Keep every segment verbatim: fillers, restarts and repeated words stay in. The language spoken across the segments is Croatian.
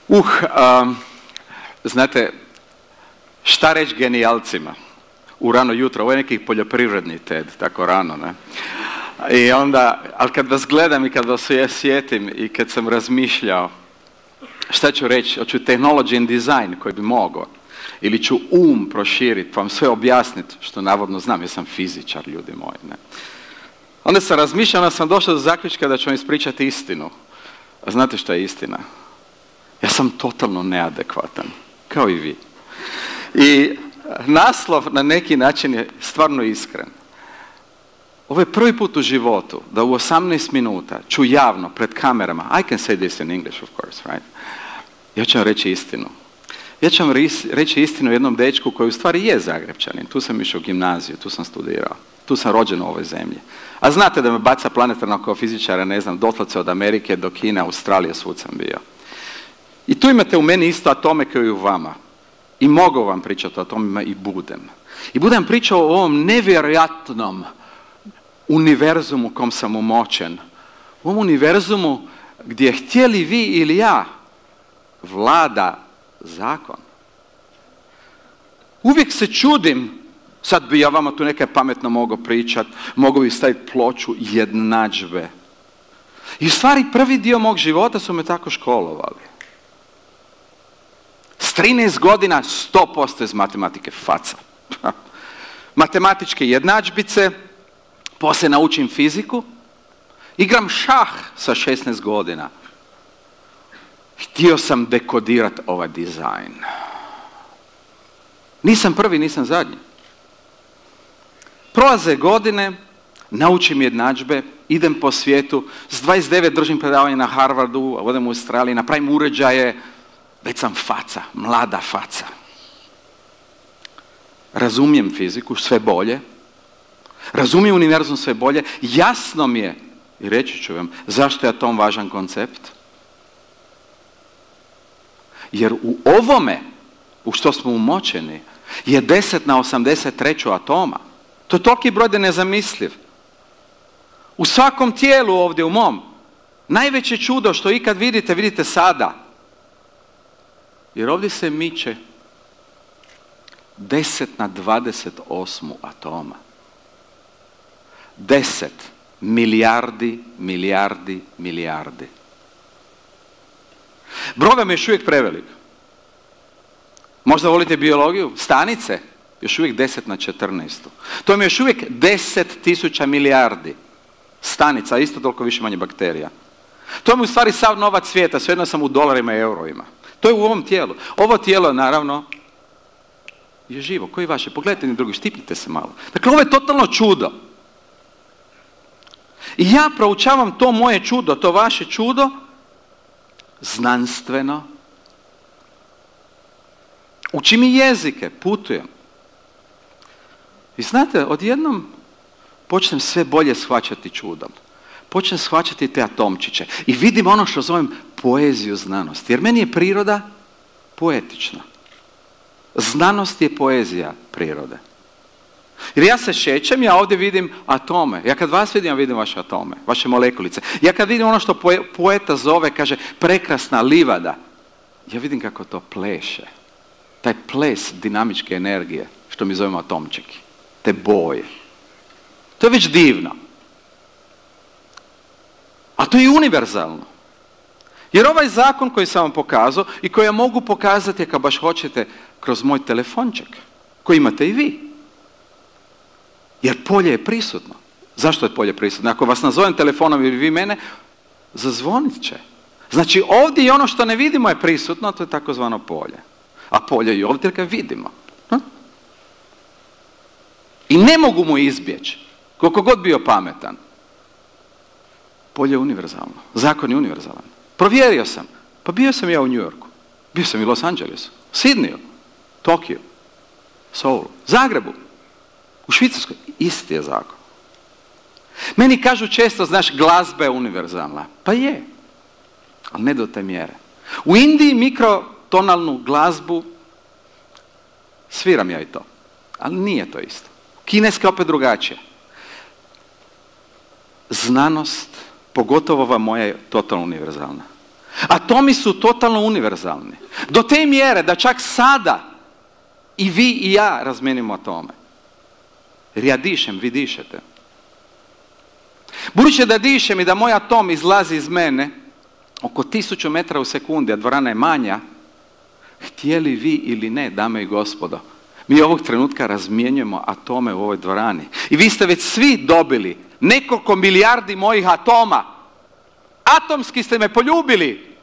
Uh, um, znate, šta reći genijalcima u rano jutro? Ovo je neki poljoprivredni TED, tako rano, ne? I onda, ali kad vas gledam i kad vas ja sjetim i kad sam razmišljao, šta ću reći? Hoću technology and design koji bi mogao. Ili ću um proširiti, pa vam sve objasniti, što navodno znam, jer sam fizičar, ljudi moji, ne? Onda sam razmišljao, onda sam došao do zaključka da ću vam ispričati istinu. A znate što je istina? Ja sam totalno neadekvatan, kao i vi. I naslov na neki način je stvarno iskren. Ovo je prvi put u životu da u osamnaest minuta ću javno pred kamerama, I can say this in English of course, right? Ja ću vam reći istinu. Ja ću vam reći istinu o jednom dečku koji u stvari je Zagrepčanin. Tu sam išao u gimnaziju, tu sam studirao. Tu sam rođen u ovoj zemlji. A znate da me baca planetarno kao fizičara, ne znam, doslovce od Amerike do Kine, Australije, svud sam bio. I tu imate u meni isto atome kao i u vama. I mogu vam pričati o atomima i budem. I budem pričao o ovom nevjerojatnom univerzumu u kom sam umočen. U ovom univerzumu gdje htjeli vi ili ja vlada zakon. Uvijek se čudim, sad bi ja vama tu neke pametno mogao pričat, mogao bi staviti ploču jednadžbe. I u stvari prvi dio mog života su me tako školovali. S trinaest godina sto posto iz matematike faca. Matematičke jednadžbice, poslije naučim fiziku, igram šah sa šesnaest godina. Htio sam dekodirati ovaj dizajn. Nisam prvi, nisam zadnji. Prolaze godine, naučim jednadžbe, idem po svijetu, s dvadeset devet držim predavanje na Harvardu, odem u Australiji, napravim uređaje, već sam faca, mlada faca. Razumijem fiziku sve bolje, razumijem univerzum sve bolje, jasno mi je, i reći ću vam, zašto je atom važan koncept. Jer u ovome, u što smo umočeni, je deset na osamdeset tri atoma. To je toliki broj da je nezamisliv. U svakom tijelu ovdje u mom, najveće čudo što ikad vidite, vidite sada. Jer ovdje se miče deset na dvadeset osam atoma. deset milijardi, milijardi, milijardi. Broj vam je još uvijek prevelik. Možda volite biologiju? Stanice? Još uvijek deset na četrnaest. To vam je još uvijek deset tisuća milijardi stanica, isto toliko više manje bakterija. To vam je u stvari sav novac svijeta, svejedno sam u dolarima i eurovima. To je u ovom tijelu. Ovo tijelo, naravno, je živo. Koji je vaše? Pogledajte ni drugi, štipnite se malo. Dakle, ovo je totalno čudo. I ja proučavam to moje čudo, to vaše čudo, znanstveno. Učim i jezike, putujem. I znate, odjednom počnem sve bolje shvaćati čudom. Počnem shvaćati te atomčiće. I vidim ono što zovem poeziju znanosti. Jer meni je priroda poetična. Znanost je poezija prirode. Jer ja se šećem, ja ovdje vidim atome. Ja kad vas vidim, ja vidim vaše atome, vaše molekulice. Ja kad vidim ono što poeta zove, kaže, prekrasna livada, ja vidim kako to pleše. Taj ples dinamičke energije, što mi zovemo atomčeki. Te boje. To je već divno. A to je univerzalno. Jer ovaj zakon koji sam vam pokazao i koji ja mogu pokazati, ako baš hoćete, kroz moj telefonček, koji imate i vi. Jer polje je prisutno. Zašto je polje prisutno? Ako vas nazovem telefonom ili vi mene, zazvonit će. Znači ovdje i ono što ne vidimo je prisutno, to je takozvano polje. A polje je i ovdje kad vidimo. Hm? I ne mogu mu izbjeći, koliko god bio pametan. Polje je univerzalno. Zakon je univerzalan. Provjerio sam. Pa bio sam ja u New Yorku. Bio sam i u Los Angelesu, Sidniju, Tokiju, Soulu, Zagrebu, u Švicarskoj. Isti je zakon. Meni kažu često, znaš, glazba je univerzalna. Pa je. Ali ne do te mjere. U Indiji mikrotonalnu glazbu sviram ja i to. Ali nije to isto. Kineska opet drugačije. Znanost, pogotovo ova moja, je totalno univerzalna. Atomi su totalno univerzalni. Do te mjere da čak sada i vi i ja razmijenimo atome. Jer ja dišem, vi dišete. Budući da dišem i da moj atom izlazi iz mene oko tisuću metara u sekundi, a dvorana je manja, htjeli vi ili ne, dame i gospodo, mi ovog trenutka razmjenjujemo atome u ovoj dvorani. I vi ste već svi dobili nekoliko milijardi mojih atoma. Atomski ste me poljubili.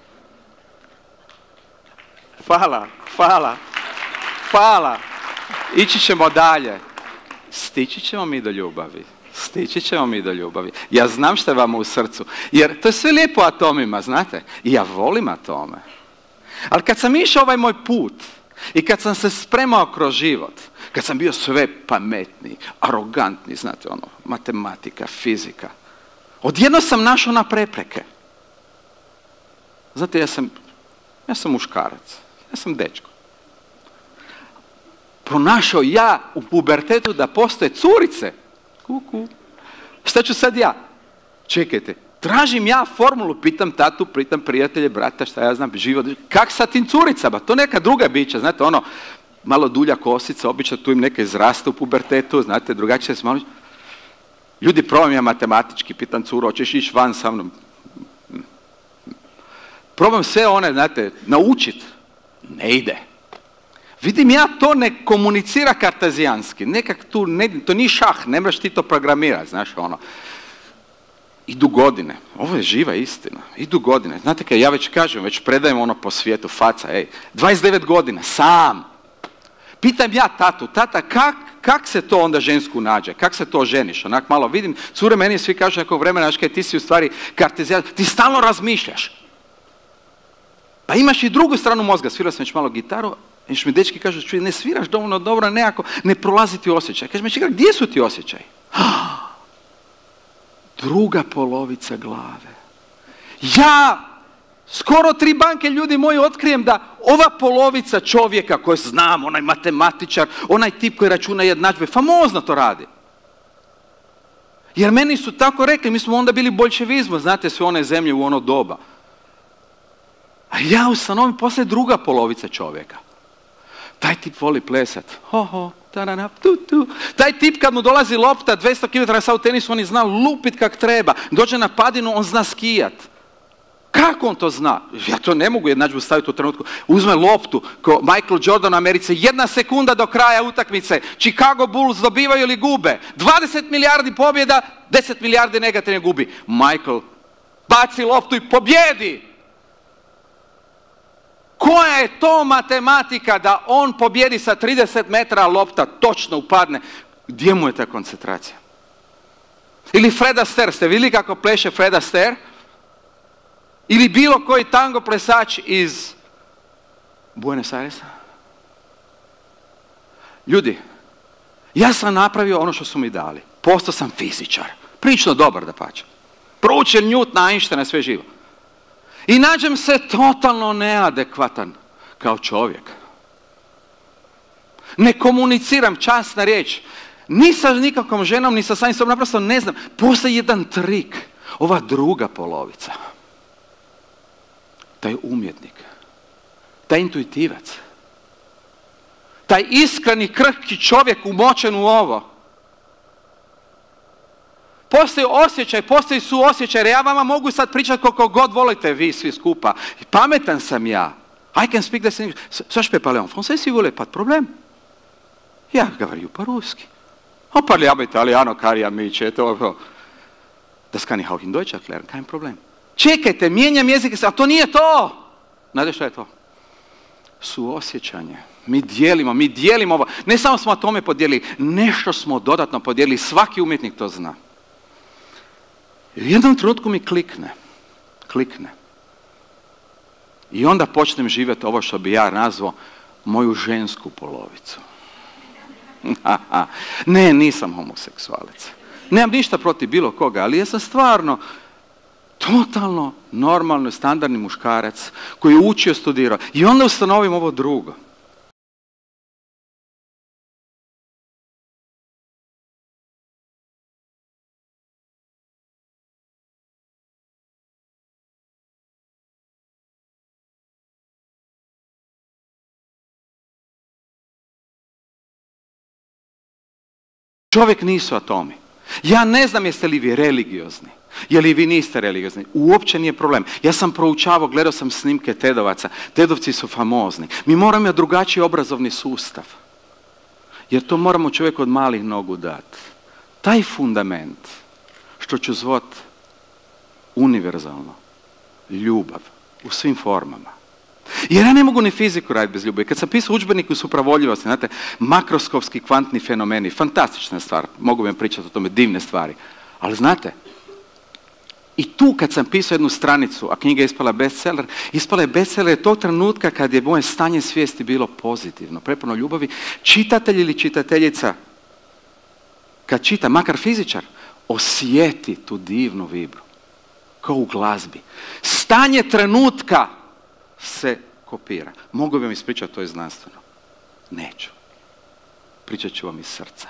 Hvala, hvala, hvala. Ići ćemo dalje. Stići ćemo mi do ljubavi. Stići ćemo mi do ljubavi. Ja znam što je vama u srcu. Jer to je sve lijepo atomima, znate. I ja volim atome. Ali kad sam išao ovaj moj put i kad sam se spremao kroz život, kad sam bio sve pametniji, arogantni, znate ono, matematika, fizika, odjedno sam našao na prepreke. Znate, ja sam, ja sam muškarac, ja sam dečko. Pronašao ja u pubertetu da postoje curice. Kuku. Šta ću sad ja? Čekajte, tražim ja formulu, pitam tatu, pitam prijatelje, brata, šta ja znam, život. Kak sa tim curicama? To neka druga bića, znate, ono, malo dulja kosica, obično tu im neka izrasta u pubertetu, znate, drugačije se malo... Ljudi, probam ja matematički, pitam curo, hoćeš ići van sa mnom? Probam sve one, znate, naučit. Ne ide. Vidim ja to ne komunicira kartezijanski, nekak tu, ne, to nije šah, ne mreš ti to programirati, znaš, ono. Idu godine, ovo je živa istina, idu godine. Znate kaj, ja već kažem, već predajem ono po svijetu, faca, ej, dvadeset devet godina, sam. Pitam ja tatu, tata, kak, kak se to onda žensku nađe, kak se to ženiš, onak malo vidim, cure meni svi kažu nekog vremena, znaš kaj, ti si u stvari kartezijan, ti stalno razmišljaš. Pa imaš i drugu stranu mozga, svirao sam već malo gitaru, i što mi dečki kažu, čuj, ne sviraš dovoljno dobro, nekako, ne prolazi ti osjećaj. Kaže mi, čekaj, gdje su ti osjećaj? Druga polovica glave. Ja, skoro tri banke ljudi moji otkrijem da ova polovica čovjeka koji znam, onaj matematičar, onaj tip koji računa jednadžbe, famozno to radi. Jer meni su tako rekli, mi smo onda bili bolševizmu, znate, sve one zemlje u ono doba. A ja ustanovim poslije druga polovica čovjeka. Taj tip voli plesat. Ho, ho, tarana, tu, tu. Taj tip kad mu dolazi lopta dvjesto kilometara sa u tenisu, on zna lupit kak treba. Dođe na padinu, on zna skijat. Kako on to zna? Ja to ne mogu jednadžbu staviti u trenutku. Uzme loptu, ko Michael Jordan u Americi, jedna sekunda do kraja utakmice. Chicago Bulls dobivaju ili gube. dvadeset milijardi pobjeda, deset milijardi negativne gubi. Michael baci loptu i pobjedi. Koja je to matematika da on pobjedi sa trideset metara, lopta točno upadne? Gdje mu je ta koncentracija? Ili Fred Astaire, ste vidjeli kako pleše Fred Astaire? Ili bilo koji tango plesač iz Buenos Airesa? Ljudi, ja sam napravio ono što su mi dali. Postao sam fizičar. Prilično dobar da pačem. Proučen Newtona, Einsteina, sve živo. I nađem se totalno neadekvatan kao čovjek. Ne komuniciram, časna riječ. Ni sa nikakvom ženom, ni sa samim sobom, naprosto ne znam. Postoji jedan trik. Ova druga polovica. Taj umjetnik. Taj intuitivac. Taj iskreni, krhki čovjek umočen u ovo. Postoji osjećaj, postoji suosjećaj, jer ja vama mogu sad pričati koliko god volite vi svi skupa. Pametan sam ja. I can speak this English. Ça je peux parler en français si vous voulez, pas de problème. Ja govorim po-ruski. On parliamo italiano, cari amici, eto. Das kann ich auch in Deutsch erklären, kein Problem. Čekajte, mijenjam jezike, a to nije to. Znate što je to? Suosjećanje. Mi dijelimo, mi dijelimo ovo. Ne samo smo tome podijelili, nešto smo dodatno podijelili, svaki umjetnik to zna. I u jednom trenutku mi klikne, klikne. I onda počnem živjeti ovo što bi ja nazvao moju žensku polovicu. Ne, nisam homoseksualac. Nemam ništa protiv bilo koga, ali ja sam stvarno totalno normalno, standardni muškarac koji je učio, studirao. I onda ustanovim ovo drugo. Čovjek nisu atomi. Ja ne znam jeste li vi religiozni. Je li vi niste religiozni? Uopće nije problem. Ja sam proučavao, gledao sam snimke Tedovaca. Tedovci su famozni. Mi moramo imati drugačiji obrazovni sustav. Jer to moramo čovjeku od malih nogu dati. Taj fundament, što ću zvot univerzalno, ljubav u svim formama. Jer ja ne mogu ni fiziku raditi bez ljubavi. Kad sam pisao udžbenik u supravodljivosti, znate, makroskopski kvantni fenomeni, fantastična stvar, mogu vam pričati o tome, divne stvari. Ali znate, i tu kad sam pisao jednu stranicu, a knjiga je ispala bestseller, ispala je bestseller tog trenutka kad je moje stanje svijesti bilo pozitivno, prepuno ljubavi. Čitatelj ili čitateljica, kad čita, makar fizičar, osjeti tu divnu vibru, kao u glazbi. Stanje trenutka se kopira. Mogu bi vam ispričati, to je znanstveno. Neću. Pričat ću vam iz srca.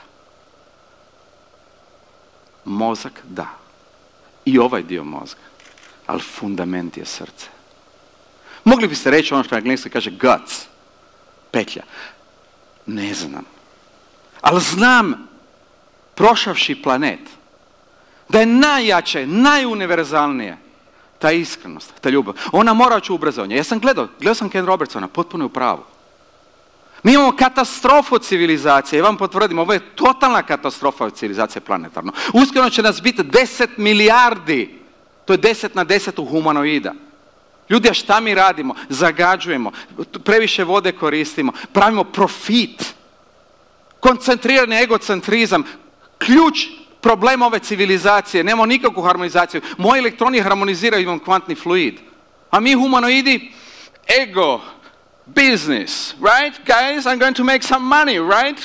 Mozak, da. I ovaj dio mozga. Ali fundament je srce. Mogli biste reći ono što na engleskom kaže guts. Petlja. Ne znam. Ali znam, prošavši planet, da je najjače, najuniverzalnije ta iskrenost, ta ljubav. Ona mora ući u obrazovanje. Ja sam gledao, gledao sam Ken Robertsona, potpuno je u pravu. Mi imamo katastrofu civilizacije, ja vam potvrdim, ovo je totalna katastrofa civilizacije planetarno. Uskoro će nas biti deset milijardi, to je deset na deset humanoida. Ljudi, a šta mi radimo? Zagađujemo, previše vode koristimo, pravimo profit, koncentrirani egocentrizam, ključ problem ove civilizacije, nemamo nikakvu harmonizaciju. Moji elektroni harmoniziraju, imam kvantni fluid. A mi humanoidi, ego, business, right? Guys, I'm going to make some money, right?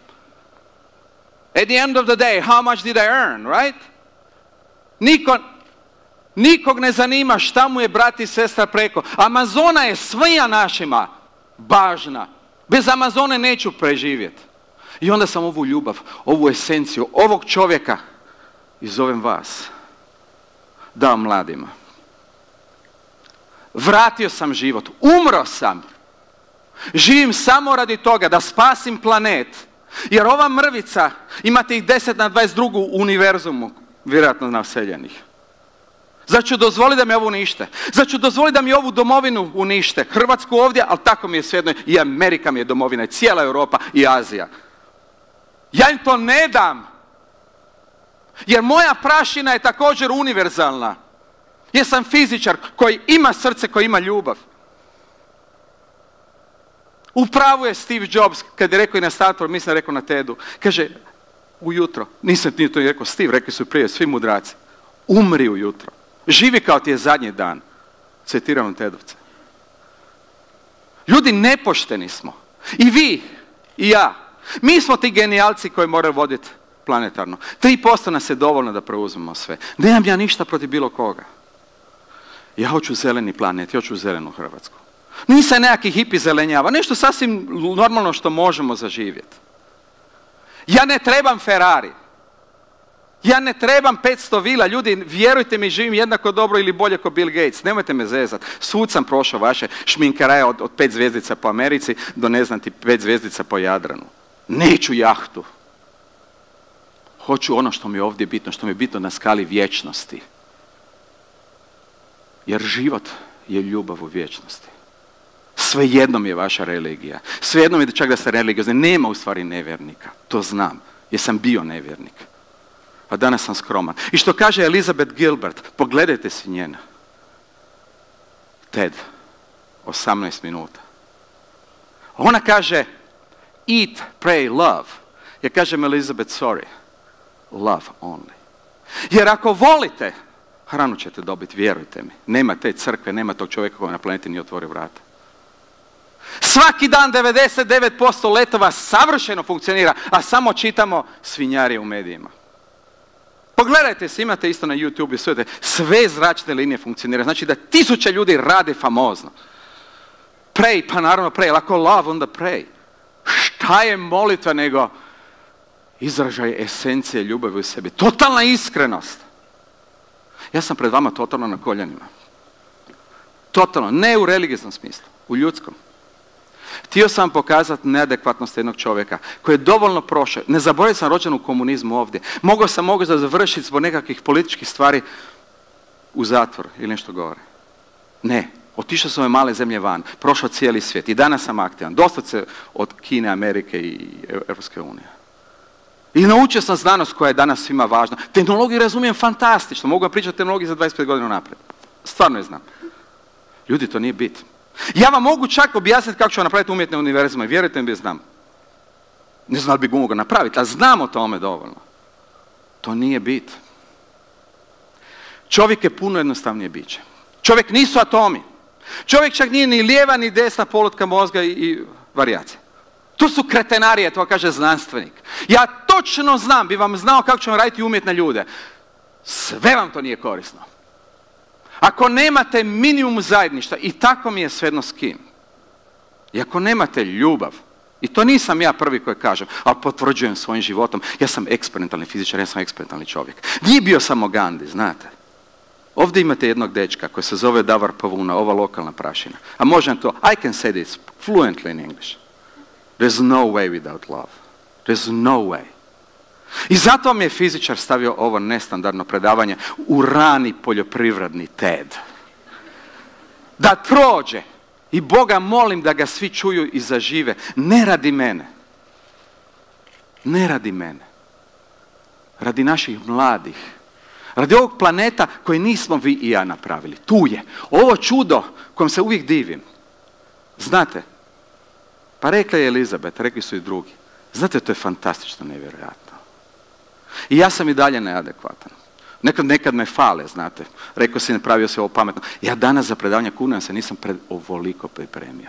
At the end of the day, how much did I earn, right? Niko, nikog ne zanima šta mu je brat i sestra preko. Amazona je svija našima važna. Bez Amazone neću preživjeti. I onda sam ovu ljubav, ovu esenciju, ovog čovjeka i zovem vas, dao mladima. Vratio sam život, umro sam. Živim samo radi toga da spasim planet. Jer ova mrvica, imate ih deset na dvadeset dva u univerzumu, vjerojatno naseljenih. Zar ću dozvoliti da mi ovo unište? Zar ću dozvoliti da mi ovu domovinu unište? Hrvatsku ovdje, ali tako mi je svejedno. I Amerika mi je domovina, i cijela Europa i Azija. Ja im to ne dam. Jer moja prašina je također univerzalna. Jer sam fizičar koji ima srce, koji ima ljubav. U pravu je Steve Jobs kad je rekao i na Stanfordu, mislim rekao na TED-u. Kaže, ujutro, nisam ti to rekao Steve, rekli su prije svi mudraci. Umri ujutro. Živi kao ti je zadnji dan. Citiram TED-ovce. Ljudi, nepošteni smo. I vi, i ja. Mi smo ti genijalci koji moraju voditi planetarno. tri posto nas je dovoljno da preuzmemo sve. Nemam ja ništa protiv bilo koga. Ja hoću zeleni planet, ja hoću zelenu Hrvatsku. Nisam nekakvi hipi zelenjava, nešto sasvim normalno što možemo zaživjeti. Ja ne trebam Ferrari. Ja ne trebam petsto vila. Ljudi, vjerujte mi, živim jednako dobro ili bolje kao Bill Gates. Nemojte me zezat. Svud sam prošao vaše šminkaraje od, od pet zvjezdica po Americi do ne znam ti pet zvjezdica po Jadranu. Neću jahtu. Hoću ono što mi je ovdje bitno, što mi je bitno na skali vječnosti. Jer život je ljubav u vječnosti. Svejedno mi je vaša religija. Svejedno mi je čak da ste religiozni. Nema u stvari nevjernika. To znam. Jer sam bio nevjernik. A danas sam skroman. I što kaže Elizabeth Gilbert, pogledajte si njena. TED. osamnaest minuta. Ona kaže eat, pray, love. Ja kažem Elizabeth, sorry. Love only. Jer ako volite, hranu ćete dobiti, vjerujte mi. Nema te crkve, nema tog čovjeka koji na planeti nije otvorio vrata. Svaki dan devedeset devet posto letova savršeno funkcionira, a samo čitamo svinjarije u medijima. Pogledajte se, imate isto na YouTube i sve, sve zračne linije funkcionira. Znači da tisuće ljudi rade famozno. Pray, pa naravno pray, ali ako love, onda pray. Šta je molitva nego izražaj esencije ljubavi u sebi. Totalna iskrenost. Ja sam pred vama totalno na koljenima. Totalno, ne u religijskom smislu, u ljudskom. Htio sam pokazati neadekvatnost jednog čovjeka koji je dovoljno prošao. Ne zaboravim, sam rođen u komunizmu ovdje. Mogao sam možda završiti zbog nekakvih političkih stvari u zatvor ili nešto gore. Ne. Otišao sam ove male zemlje van, prošao cijeli svijet i danas sam aktivan. Dosta se od Kine, Amerike i Europske unije. I naučio sam znanost koja je danas svima važna. Tehnologiju razumijem fantastično. Mogu vam pričati o tehnologiji za dvadeset pet godina naprijed. Stvarno je znam. Ljudi, to nije bit. Ja vam mogu čak objasniti kako ću napraviti umjetne univerzume. Vjerujte mi, znam. Ne znam da bi ga mogao napraviti, ali znam o tome dovoljno. To nije bit. Čovjek je puno jednostavnije biće. Čovjek nisu atomi. Čovjek čak nije ni lijeva ni desna polutka mozga i, i varijacija. To su kretenarije, to kaže znanstvenik. Ja točno znam, bi vam znao kako ćemo raditi umjetne ljude. Sve vam to nije korisno. Ako nemate minimum zajedništva, i tako mi je svejedno s kim. I ako nemate ljubav, i to nisam ja prvi koji kažem, ali potvrđujem svojim životom, ja sam eksperimentalni fizičar, ja sam eksperimentalni čovjek. Nije bio samo Gandhi, znate. Ovdje imate jednog dečka koji se zove Davor Pavuna, ova lokalna prašina. A možem to, I can say this fluently in English. There's no way without love. There's no way. I zato mi je fizičar stavio ovo nestandardno predavanje u rani poljoprivredni TED. Da prođe. I Boga molim da ga svi čuju i zažive. Ne radi mene. Ne radi mene. Radi naših mladih. Radi ovog planeta koji nismo vi i ja napravili. Tu je. Ovo čudo kojem se uvijek divim. Znate, pa rekla je Elizabeth, rekli su i drugi. Znate, to je fantastično, nevjerojatno. I ja sam i dalje neadekvatan. Nekad, nekad me fale, znate. Rekao si, napravio se ovo pametno. Ja danas za predavanje kunujem se nisam pred ovoliko pripremio.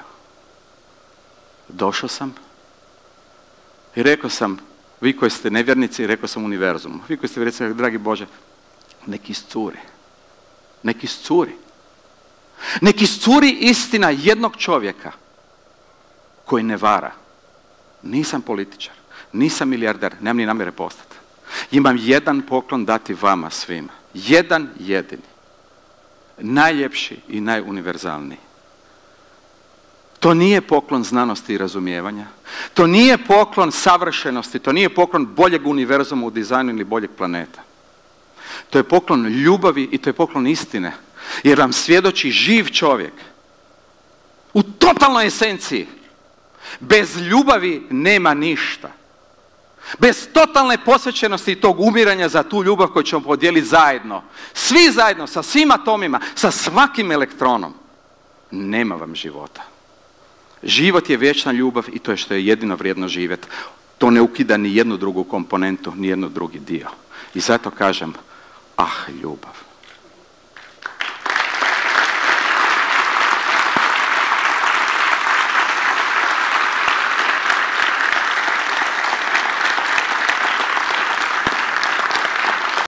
Došao sam i rekao sam, vi koji ste nevjernici, rekao sam univerzumu. Vi koji ste vjernici, dragi Bože, neki iscuri. Neki iscuri. Neki iscuri istina jednog čovjeka koji ne vara. Nisam političar, nisam milijarder, nemam ni namjere postati. Imam jedan poklon dati vama svima. Jedan jedini. Najljepši i najuniverzalniji. To nije poklon znanosti i razumijevanja. To nije poklon savršenosti. To nije poklon boljeg univerzuma u dizajnu ili boljeg planeta. To je poklon ljubavi i to je poklon istine. Jer vam svjedoči živ čovjek. U totalnoj esenciji. Bez ljubavi nema ništa. Bez totalne posvećenosti i tog umiranja za tu ljubav koju ćemo podijeliti zajedno. Svi zajedno, sa svim atomima, sa svakim elektronom. Nema vam života. Život je vječna ljubav i to je što je jedino vrijedno živjeti. To ne ukida ni jednu drugu komponentu, ni jednu drugi dio. I zato kažem, ah, ljubav.